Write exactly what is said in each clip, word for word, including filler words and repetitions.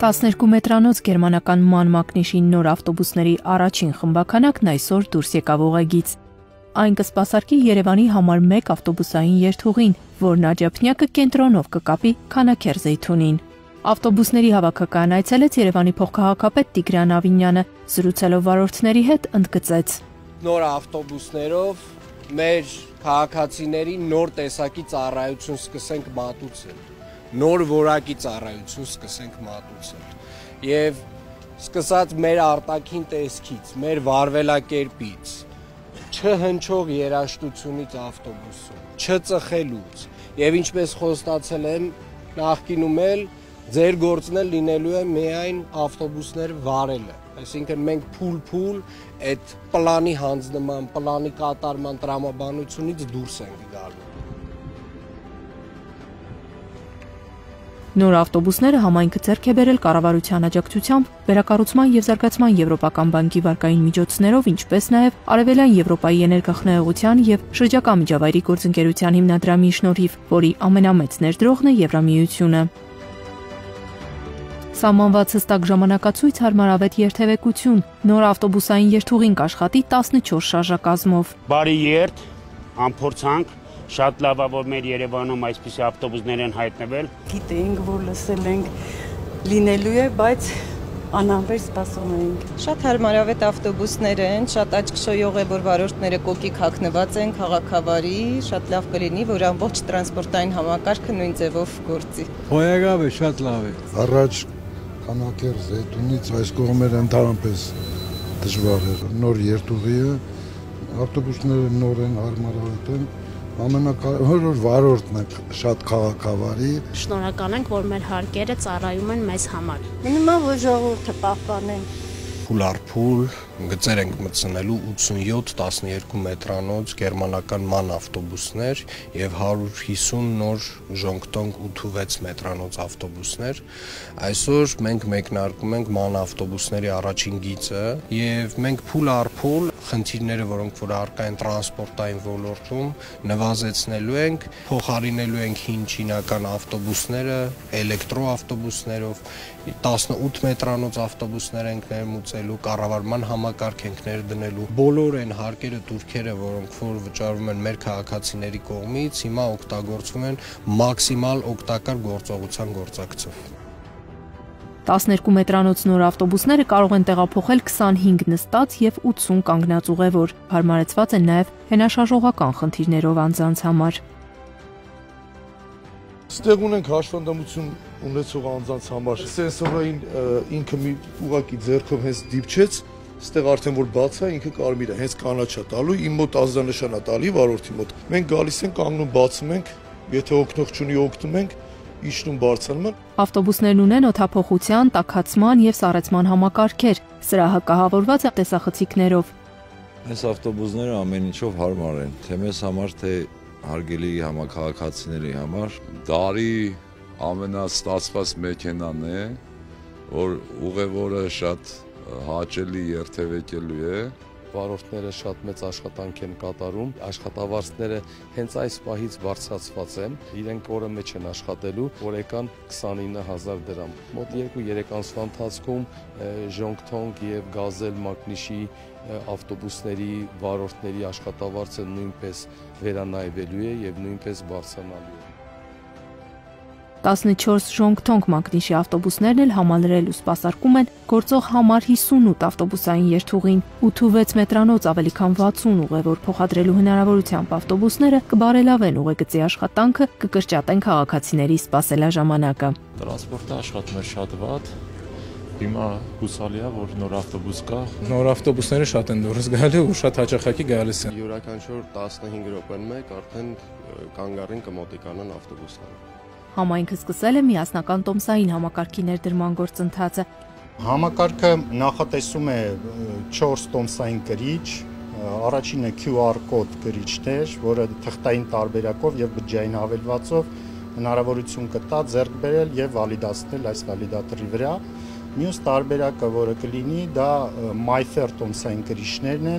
տասներկու մետրանոց գերմանական ման մակնիշի նոր ավտոբուսների առաջին խմբաքանակն այսօր դուրս եկավ ուղեգից։ Այն կսպասարկի Երևանի համար մեկ ավտոբուսային երթուղին, որն Աջափնյակը կենտրոնով կկապի Քանաքեռ-Զեյթունին։ Ավտոբուսների հավաքական այցելեց Երևանի փոխքաղաքապետ Տիգրան Ավինյանը, զրուցելով վարորդների հետ ընդգծեց. Նոր ավտոբուսներով մեր քաղաքացիների նոր տեսակի ծառայություն սկսենք մատուցել, նոր որակի ծառայություն սկսենք մատուցել եւ սկսած մեր արտաքին տեսքից, մեր վարվելակերպից, չհնչող երաժշտությունից ավտոբուսում, չծխելուց եւ ինչպես խոստացել եմ նախկինում էլ ձեր գործն էլ լինելու է միայն ավտոբուսներ վարելը, այսինքն մենք փուլ-փուլ այդ պլանի հանձնման, պլանի կատարման տրամաբանությունից դուրս ենք գալու։ Նոր ավտոբուսները համայնքը ձեռք է բերել կառավարության աջակցությամբ վերակառուցման եւ զարգացման Եվրոպական բանկի վարկային միջոցներով, ինչպես նաեւ Արևելյան Եվրոպայի էներգախնայողության եւ շրջակա միջավայրի գործընկերության հիմնադրամի շնորհիվ, որի ամենամեծ ներդրողն է Եվրամիությունը։ Սահմանված հստակ ժամանակացույց, հարմարավետ երթևեկություն, նոր ավտոբուսային երթուղին կաշխատի տասնչորս շարժակազմով։ Բարի երթ, անփորձանք, շատ լավ է, որ մեր Երևանում այսպիսի ավտոբուսներ են հայտնվել։ Գիտեինք, որ լսել ենք լինելու է, բայց անհամբեր սպասում էինք։ Շատ հարմարավետ ավտոբուսներ են, շատ աչքշոյող է, որ վարորդները կոկիկ հագնված են, քաղաքավարի, շատ լավ կլինի, որ ամբողջ տրանսպորտային համակարգը նույն ձևով գործի։ Հոյակավ է, շատ լավ է։ Առաջ Քանաքեռ-Զեյթունից այս կողմերը ընդհանրապես դժվար էր։ Նոր երթուղի է, ավտոբուսները նոր են, հարմարավետ են, ամենակարևորը վարորդն է շատ քաղաքավարի։ Շնորհակալ ենք, որ մեր հարկերը ծառայում են մեզ համար։ Մնում է, որ ժողովուրդը պահպանեն։ Փուլ առ փուլ գծեր ենք մտցնելու ութսունյոթ տասներկու մետրանոց գերմանական ման ավտոբուսներ եւ հարյուր հիսուն նոր ժոնգտոնգ ութ-վեց մետրանոց ավտոբուսներ։ Այսօր մենք մեկնարկում ենք ման ավտոբուսների առաջին գիծը եւ մենք փուլ առ փուլ խնդիրները, որոնք որ առկա են տրանսպորտային ոլորտում, նվազեցնելու ենք, փոխարինելու ենք հին չինական ավտոբուսները էլեկտրոավտոբուսներով, տասնութ մետրանոց ավտոբուսներ ենք ներմուծելու, կառավարման համակարգ ենք ներդնելու։ Բոլոր այն հարկերը, տուրքերը, որոնք որ վճարվում են մեր քաղաքացիների կողմից, հիմա օգտագործվում են մաքսիմալ օգտակար գործողության գործակցով։ տասներկու մետրանոց նոր ավտոբուսները կարող են տեղափոխել քսանհինգ նստած եւ ութսուն կանգնած ուղևոր, հարմարեցված են նաեւ հենաշարժողական խնդիրներով անձանց համար։ Ստեղ ունենք հաշվանդամություն ունեցող անձանց համար սենսորային ինքը մի ուղակի ձեռքով հենց դիպչեց, ստեղ արդեն որ բաց է, ինքը կարմիր է, հենց կանաչա տալու, իմ մոտ ազդանշան է տալի վարորդի մոտ։ Մենք գալիս ենք, կանգնում, բացում ենք, եթե օգնող չունի օգնում ենք, իջնում բարձրանում են։ Ավտոբուսներն ունեն օդափոխության, տաքացման եւ սառեցման համակարգեր, սրահը կահավորված է տեսախցիկներով։ Այս ավտոբուսները ամեն ինչով հարմար են, թե մեզ համար, թե հարգելի համակարգացիների համար։ Դարի ամենաստացված մեքենան է, որ ուղևորը շատ հաճելի երթևեկելու է։ Վարորդները շատ մեծ աշխատանք են կատարում, աշխատավարձները հենց այս պահից բարձրացված են, իրենք օրը մեջ են աշխատելու, որ եկան քսանինը հազար դրամ։ Մոտ երկու-երեք ամսվա ընթացքում ժոնգտոնգ եւ գազել մակնիշի ավտոբուսների վարորդների աշխատավարձը նույնպես վերանայվելու է եւ նույնպես բարձրանալու է։ տասնչորս ժոնգտոնգ մակնիշի ավտոբուսներն էլ համալրել ու սպասարկում են գործող համար հիսունութ ավտոբուսային երթուղին, ութ-վեց մետրանոց ավելի քան վաթսուն ուղևոր փոխադրելու հնարավորությամբ ավտոբուսները կբարելավեն ուղեգծի աշխատանքը, կկրճատեն քաղաքացիների սպասելաժամանակը։ Տրանսպորտը աշխատում է շատ վատ։ Հիմա հուսալի է, որ նոր ավտոբուս կա։ Նոր ավտոբուսները շատ են դուրս գալի ու շատ հաճախակի գալիս են։ Յուրաքանչյուր տասնհինգ րոպեն մեկ արդեն կանգառին կմոտիկանան ավտոբուսները։ Համայնքը սկսել է միասնական տոմսային համակարգի ներդրման գործընթացը։ Համակարգը նախատեսում է չորս տոմսային կրիչ, առաջինը Q R կոդ կրիչներ, որը թղթային տարբերակով եւ բջջային հավելվածով հնարավորություն կտա ձեռք բերել եւ վալիդացնել այս վալիդատորի վրա։ Մյուս տարբերակը, որը կլինի, դա MyFair տոմսային կրիչներն են,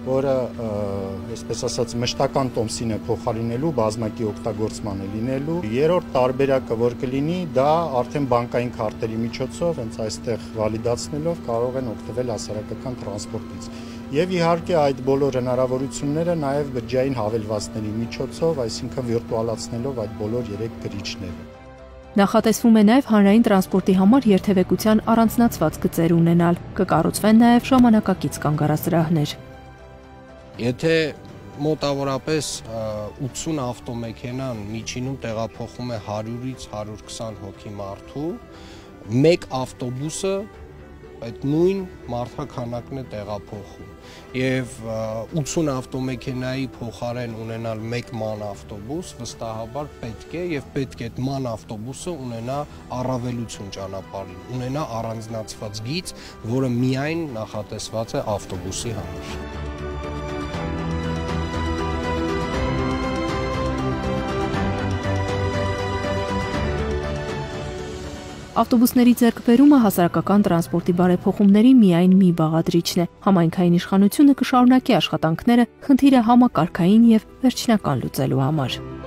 որը այսպես ասած մշտական տոմսին է փոխարինելու, բազմակի օգտագործման է լինելու։ Երրորդ տարբերակը որ կլինի, դա արդեն բանկային քարտերի միջոցով, հենց այստեղ վալիդացնելով կարող են օգտվել հասարակական տրանսպորտից։ Եվ իհարկե այդ բոլոր հնարավորությունները նաև բջջային հավելվածների միջոցով, այսինքն վիրտուալացնելով այդ բոլոր երեք գրիչները։ Նախատեսվում է նաև հանրային տրանսպորտի համար երթևեկության առանձնացված գծեր ունենալ, կկառուցվեն նաև ժամանակակից կանգառասրահներ։ Եթե մոտավորապես ութսուն ավտոմեքենան միջինում տեղափոխում է հարյուրից հարյուր քսան հոգի մարդու, մեկ ավտոբուսը այդ նույն մարդաքանակն է տեղափոխում եւ ութսուն ավտոմեքենայի փոխարեն ունենալ մեկ ման ավտոբուս վստահաբար պետք է եւ պետք է այդ ման ավտոբուսը ունենա առավելություն ճանապարհին, ունենա առանձնացված գիծ, որը միայն նախատեսված է ավտոբուսի համար։ Ավտոբուսների ձեռքբերումը հասարակական տրանսպորտի բարեփոխումների միայն մի բաղադրիչն է։ Համայնքային իշխանությունը կշարունակի աշխատանքները խնդիրը համակարգային եւ վերջնական լուծելու համար։